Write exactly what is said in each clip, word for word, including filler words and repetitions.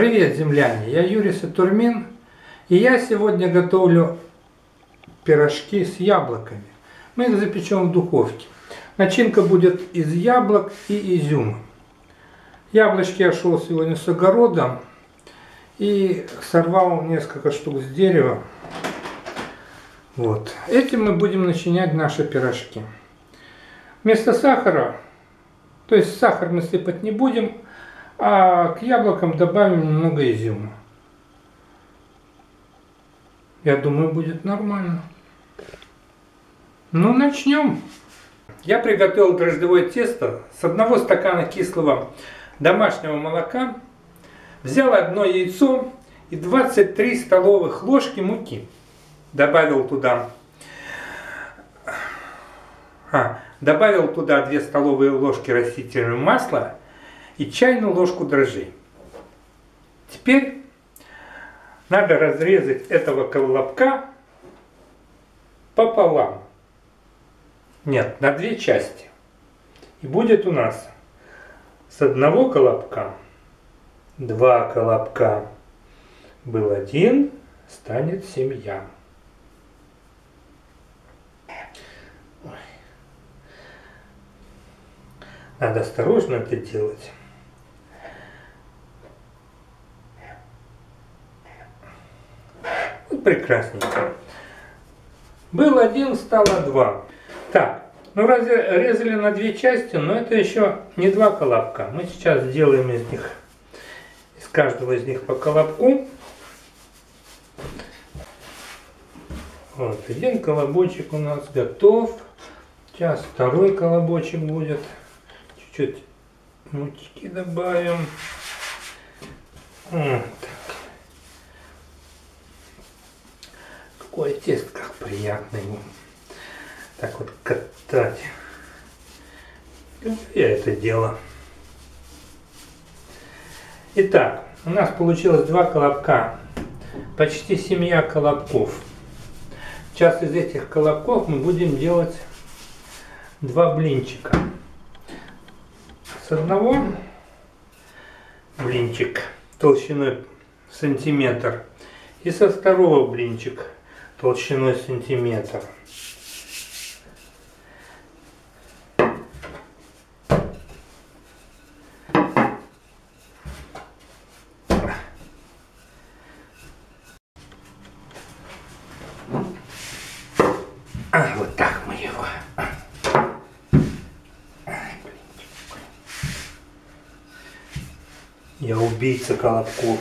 Привет, земляне! Я Юрий Сатурмин, и я сегодня готовлю пирожки с яблоками. Мы их запечем в духовке. Начинка будет из яблок и изюма. Яблочки я шел сегодня с огорода и сорвал несколько штук с дерева. Вот. Этим мы будем начинять наши пирожки. Вместо сахара, то есть сахар мы сыпать не будем, а к яблокам добавим немного изюма. Я думаю, будет нормально. Ну, начнем. Я приготовил дрожжевое тесто с одного стакана кислого домашнего молока. Взял одно яйцо и двадцать три столовых ложки муки. Добавил туда, а, добавил туда две столовые ложки растительного масла и чайную ложку дрожжей. Теперь надо разрезать этого колобка пополам. Нет, на две части. И будет у нас с одного колобка два колобка. Был один, станет семья. Надо осторожно это делать. Вот прекрасненько. Был один, стало два. Так, ну разрезали на две части, но это еще не два колобка. Мы сейчас сделаем из них, из каждого из них по колобку. Вот, один колобочек у нас готов. Сейчас второй колобочек будет. Чуть-чуть мучки добавим. Вот так. Какое тесто, как приятно его так вот катать. Я это дело. Итак, у нас получилось два колобка. Почти семья колобков. Сейчас из этих колобков мы будем делать два блинчика. С одного блинчик толщиной сантиметр и со второго блинчик толщиной сантиметр. А, вот так мы его. Я убийца колобков.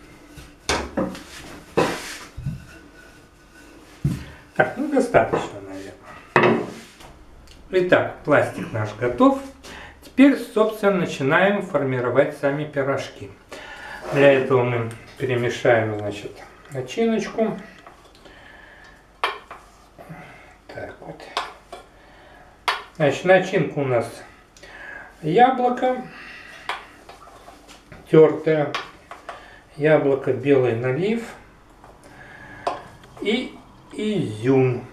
Так, ну достаточно, наверное. Итак, пластик наш готов. Теперь, собственно, начинаем формировать сами пирожки. Для этого мы перемешаем, значит, начиночку. Так вот. Значит, начинка у нас яблоко. Тертое, яблоко, белый налив и изюм.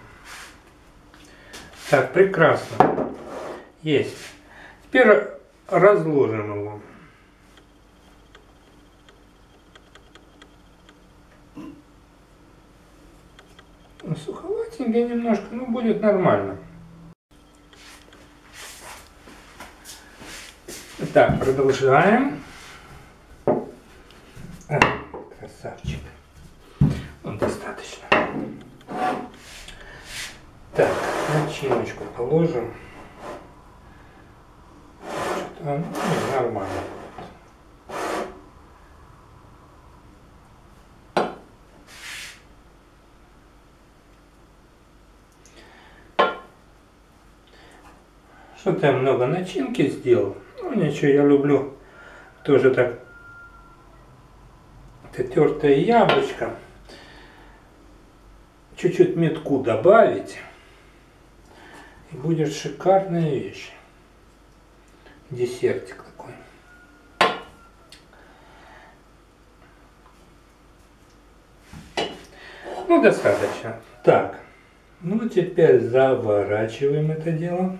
Так, прекрасно. Есть. Теперь разложим его. Суховатенько немножко, но будет нормально. Так, продолжаем. А, красавчик. Ну, достаточно. Так, начиночку положим. А, ну, нормально. Что-то я много начинки сделал. Ну, ничего, я люблю тоже так. Тертое яблочко, чуть-чуть метку добавить, и будет шикарная вещь. Десертик такой. Ну, достаточно. Так, ну теперь заворачиваем это дело.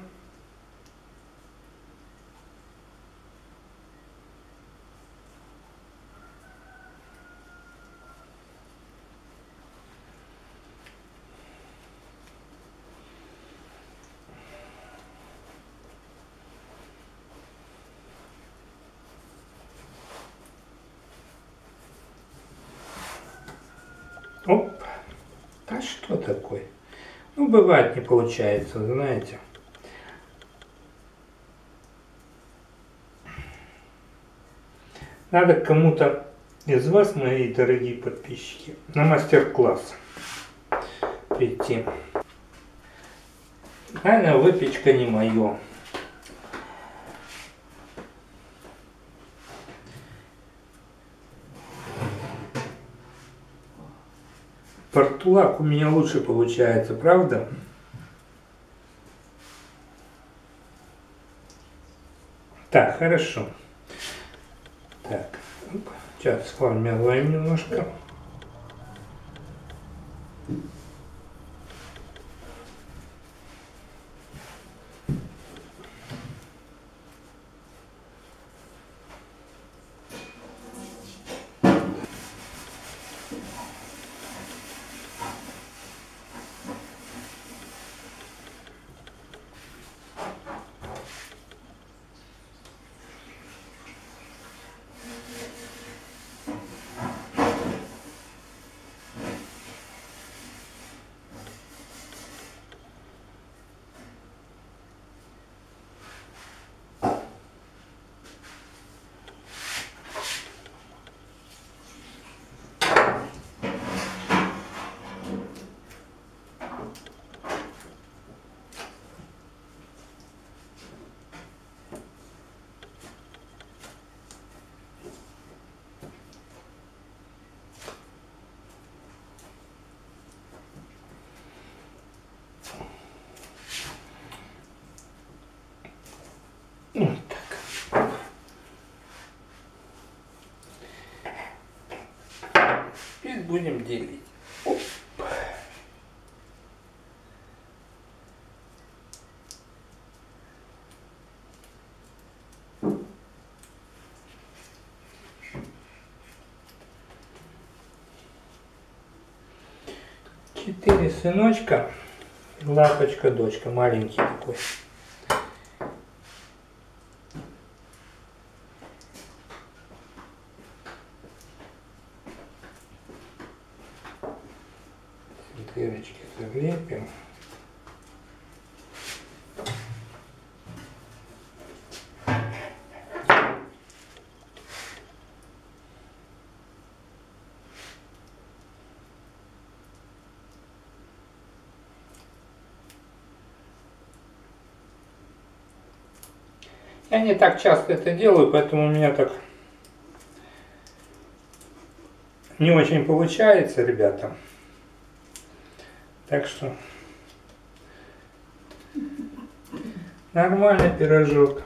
Оп. А что такое? Ну, бывает, не получается, знаете. Надо кому-то из вас, мои дорогие подписчики, на мастер-класс прийти. Наверное, выпечка не мое. Портулак у меня лучше получается, правда? Так, хорошо. Так, сейчас сформируем немножко. Вот так. Теперь будем делить. Оп. Четыре сыночка, лапочка, дочка, маленький такой. Дырочки залепим. Я не так часто это делаю, поэтому у меня так не очень получается, ребята. Так что нормальный пирожок.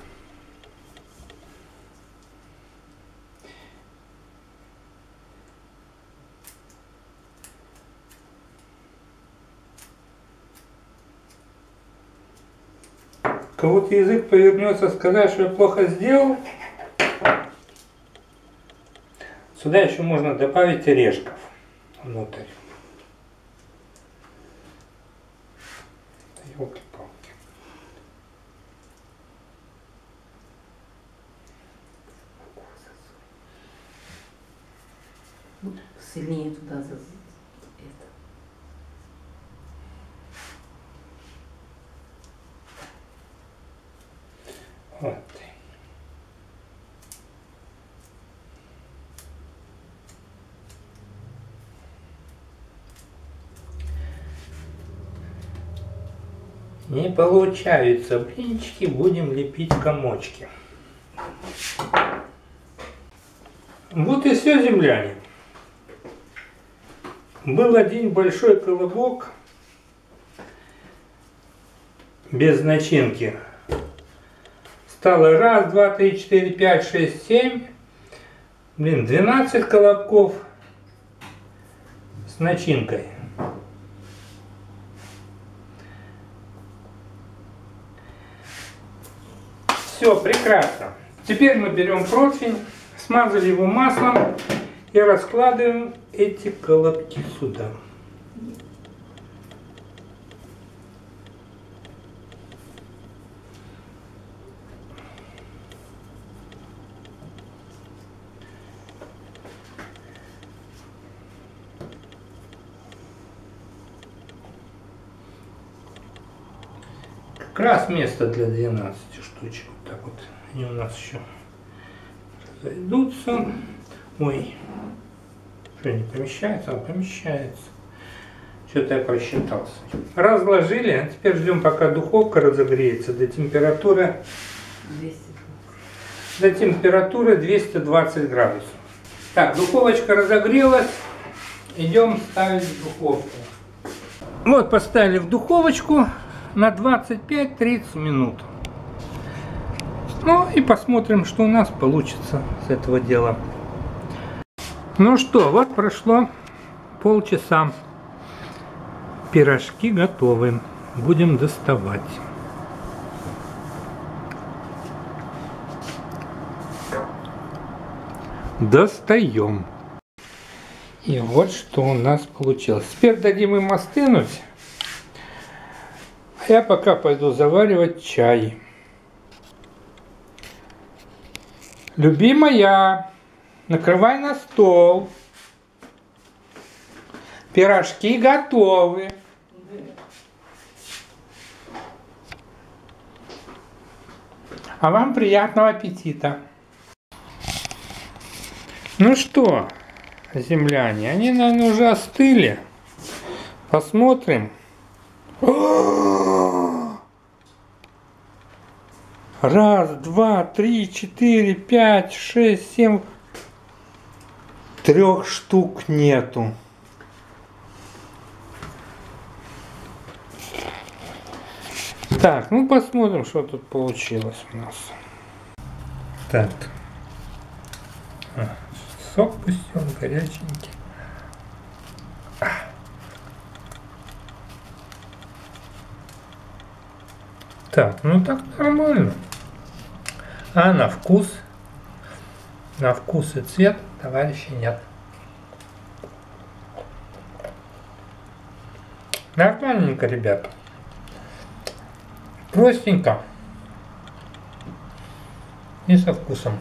Кого-то язык повернется сказать, что я плохо сделал. Сюда еще можно добавить орешков внутрь. Ёлки-палки. Сильнее туда за это. Вот. Не получаются блинчики, будем лепить комочки. Вот и все, земляне. Был один большой колобок без начинки. Стало раз, два, три, четыре, пять, шесть, семь. Блин, двенадцать колобков с начинкой. Все, прекрасно. Теперь мы берем противень, смазали его маслом и раскладываем эти колобки сюда. Как раз место для двенадцати штучек. Вот так вот. Они у нас еще разойдутся. Ой. Что, не помещается? А помещается. Что-то я просчитался. Разложили. А теперь ждем, пока духовка разогреется до температуры. двести. До температуры двести двадцать градусов. Так, духовочка разогрелась. Идем ставить в духовку. Вот, поставили в духовочку на двадцать пять тридцать минут. Ну и посмотрим, что у нас получится с этого дела. Ну что, вот прошло полчаса. Пирожки готовы. Будем доставать. Достаем. И вот что у нас получилось. Теперь дадим им остынуть. А я пока пойду заваривать чай. Любимая, накрывай на стол. Пирожки готовы. А вам приятного аппетита. Ну что, земляне, они, наверное, уже остыли. Посмотрим. Раз, два, три, четыре, пять, шесть, семь. Трех штук нету. Так, ну посмотрим, что тут получилось у нас. Так. А, сок пусть он горяченький. А. Так, ну так нормально. А на вкус? На вкус и цвет, товарищи, нет. Нормальненько, ребята. Простенько. И со вкусом.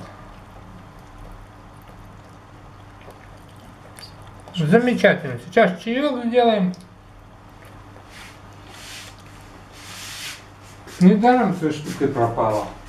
Замечательно. Сейчас чаек сделаем. Недаром все штуки пропало.